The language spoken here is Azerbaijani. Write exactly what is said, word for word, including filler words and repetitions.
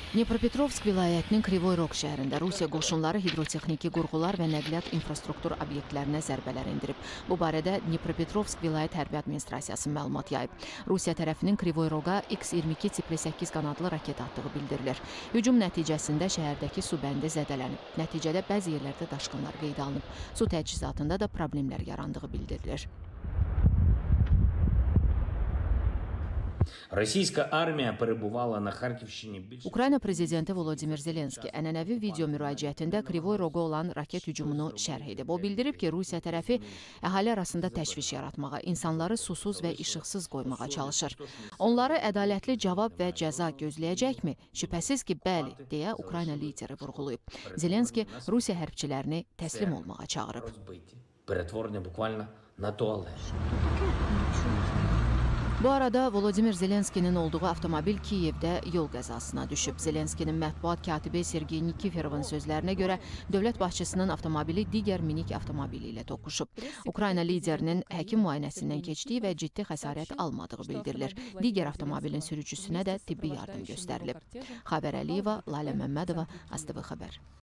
Dnepropetrovsk vilayətinin Krivoy Rog şəhərində Rusiya qoşunları hidrotexniki qurğular və nəqliyyat infrastruktur obyektlərinə zərbələr endirib. Bu barədə Dnepropetrovsk vilayət hərbi administrasiyası məlumat yayıb. Rusiya tərəfinin Krivoy Roga X iyirmi iki tipli səkkiz qanadlı raket atdığı bildirilir. Hücum nəticəsində şəhərdəki su bəndi zədələnib. Nəticədə bəzi yerlərdə daşqınlar qeydə alınıb. Su təchizatında da problemlər yarandığı bildirilir. Російська армія перебувала на Харківщині більше... Ukrayna prezidenti Volodymyr Zelenski ənənəvi video müraciətində Krivoy Roga olan raket hücumunu şərh edib. O bildirib ki, Rusiya tərəfi əhali arasında təşviş yaratmağa, insanları susuz və işıqsız qoymağa çalışır. Onları ədalətli cavab və cəza gözləyəcəkmi? Şübhəsiz ki, bəli, deyə Ukrayna lideri vurğulayıb. Zelenski Rusiya hərbçilərini təslim olmağa çağırıb. Перетворення буквально на туалет. Bu arada Volodymyr Zelenskinin olduğu avtomobil Kiyevdə yol qəzasına düşüb. Zelenskinin mətbuat katibi Sergey Nikiforovun sözlərinə görə dövlət başçısının avtomobili digər minik avtomobili ilə toqquşub. Ukrayna liderinin həkim müayinəsindən keçdiyi və ciddi xəsarət almadığı bildirilir. Digər avtomobilin sürücüsünə də tibbi yardım göstərilib. Xəbər Əliyeva, Lalə Məmmədova, A S T V Xəbər.